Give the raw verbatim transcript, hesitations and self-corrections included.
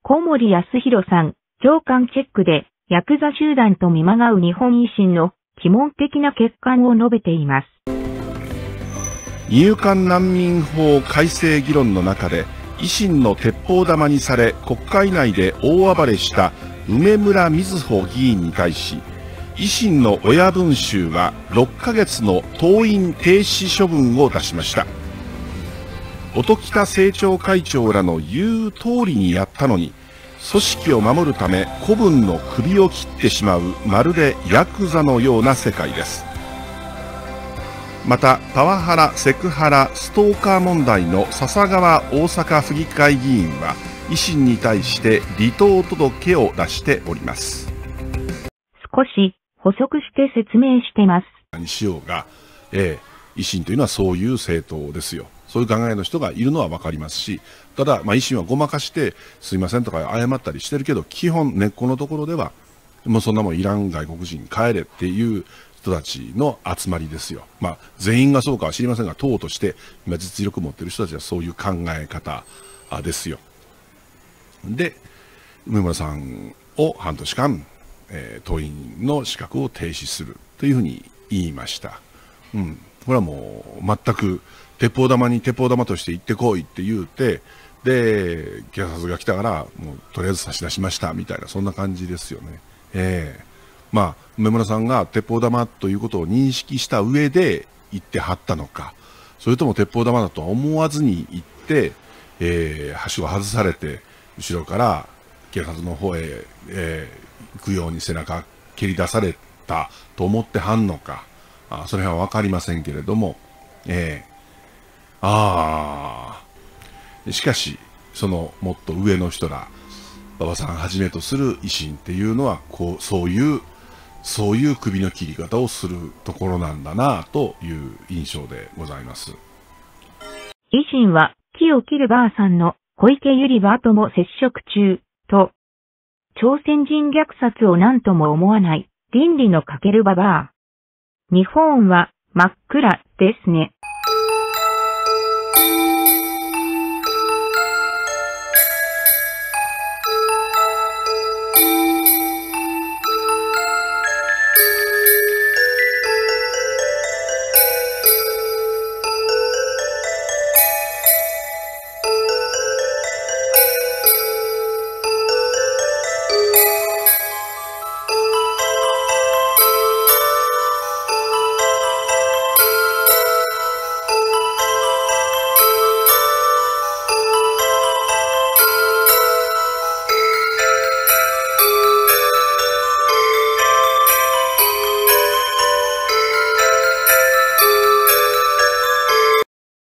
小森康弘さん、長官チェックで、ヤクザ集団と見まがう日本維新の基本的な欠陥を述べています。 入管難民法改正議論の中で、維新の鉄砲玉にされ国会内で大暴れした梅村みずほ議員に対し、維新の親分衆はろっかげつの登院停止処分を出しました。音喜多政調会長らの言う通りにやったのに、組織を守るため子分の首を切ってしまう、まるでヤクザのような世界です。またパワハラ、セクハラ、ストーカー問題の笹川大阪府議会議員は維新に対して離党届を出しております。 少し補足して説明してます。 にしようが、えー、維新というのはそういう政党ですよ。そういう考えの人がいるのは分かりますし、ただ、まあ、維新はごまかしてすいませんとか謝ったりしてるけど、基本根っこのところではもうそんなもんいらん、外国人帰れっていう人たちの集まりですよ。まあ、全員がそうかは知りませんが、党として今実力を持っている人たちはそういう考え方ですよ。で、梅村さんを半年間、えー、党員の資格を停止するというふうに言いました。うん、これはもう全く鉄砲玉に鉄砲玉として行ってこいって言うて、で警察が来たからもうとりあえず差し出しましたみたいな、そんな感じですよね。えーまあ、梅村さんが鉄砲玉ということを認識した上で行ってはったのか、それとも鉄砲玉だとは思わずに行って、えー、橋を外されて後ろから警察の方へ、えー、行くように背中蹴り出されたと思ってはんのか、あそれは分かりませんけれども、えー、ああしかしそのもっと上の人ら馬場さんはじめとする維新っていうのはこうそういうそういう首の切り方をするところなんだなという印象でございます。 維新は木を切るばあさんの小池百合バーとも接触中と、朝鮮人虐殺を何とも思わない倫理の欠けるババア。日本は真っ暗ですね。